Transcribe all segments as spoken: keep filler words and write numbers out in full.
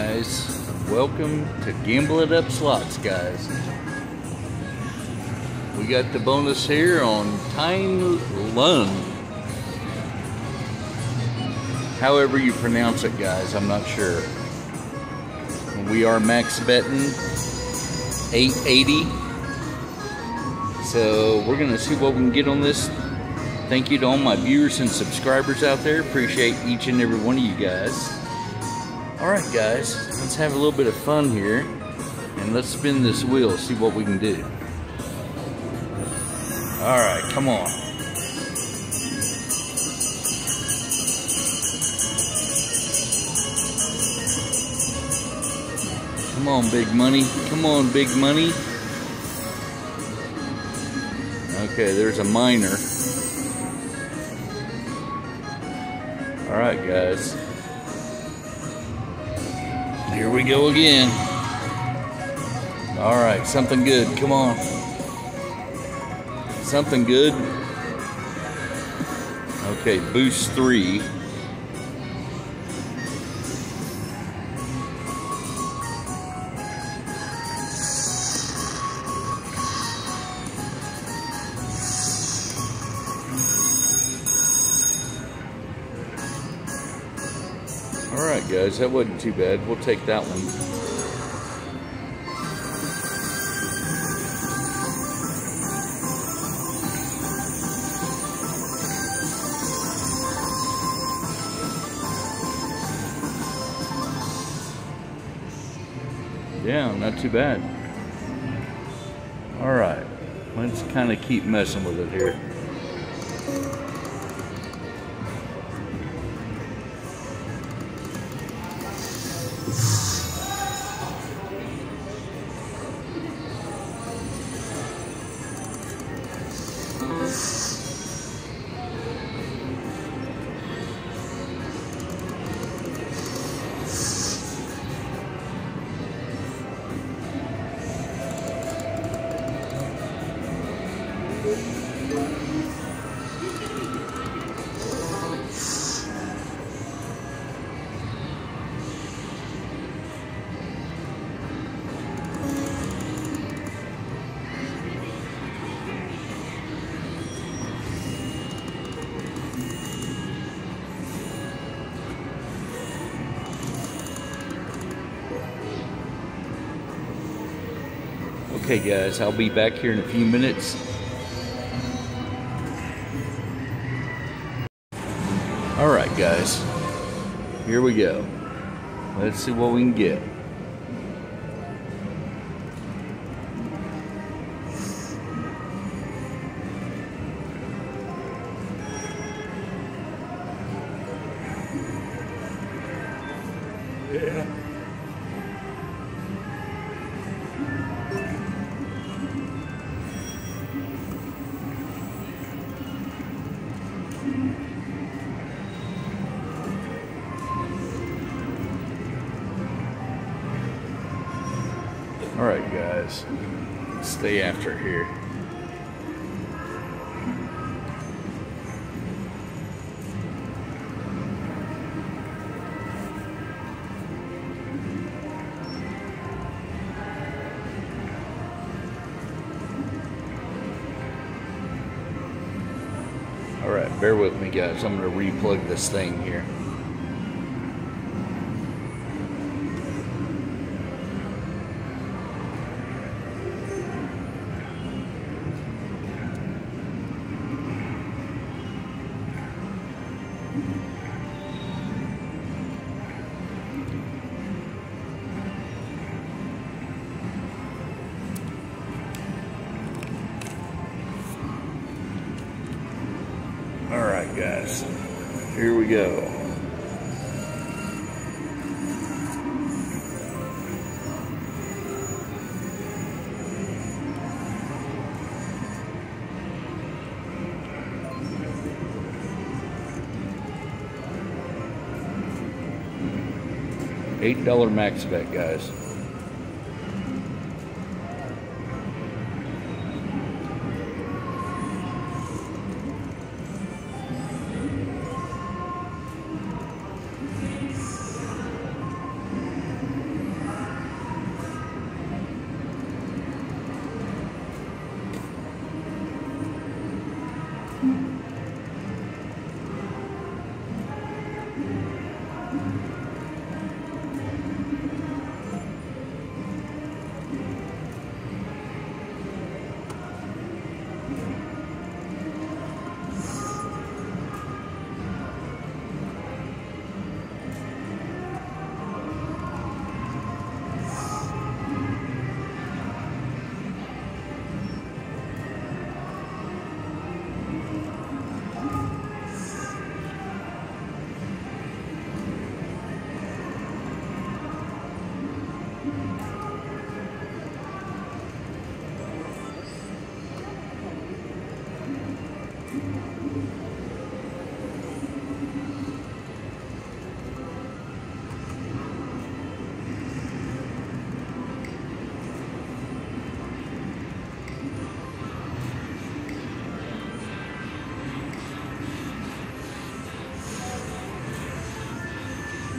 guys, welcome to Gamble It Up Slots, guys. We got the bonus here on Tyne Lund. However you pronounce it, guys, I'm not sure. We are max betting eight eighty. So we're gonna see what we can get on this. Thank you to all my viewers and subscribers out there. Appreciate each and every one of you guys. Alright guys, let's have a little bit of fun here and let's spin this wheel, see what we can do. Alright, come on. Come on, big money. Come on, big money. Okay, there's a minor. Alright guys, here we go again. Alright, something good, come on. Something good. Okay, boost three. Alright guys, that wasn't too bad. We'll take that one. Yeah, not too bad. Alright, let's kind of keep messing with it here. Okay guys, I'll be back here in a few minutes. Alright guys, here we go. Let's see what we can get. Yeah. Alright guys, stay after here. Alright, bear with me guys, I'm going to re-plug this thing here. Alright guys, here we go. eight dollar max bet guys.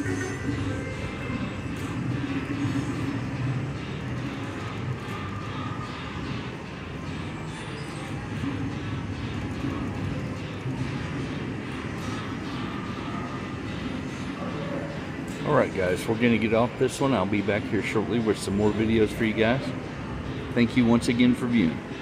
Alright guys, we're going to get off this one. I'll be back here shortly with some more videos for you guys. Thank you once again for viewing.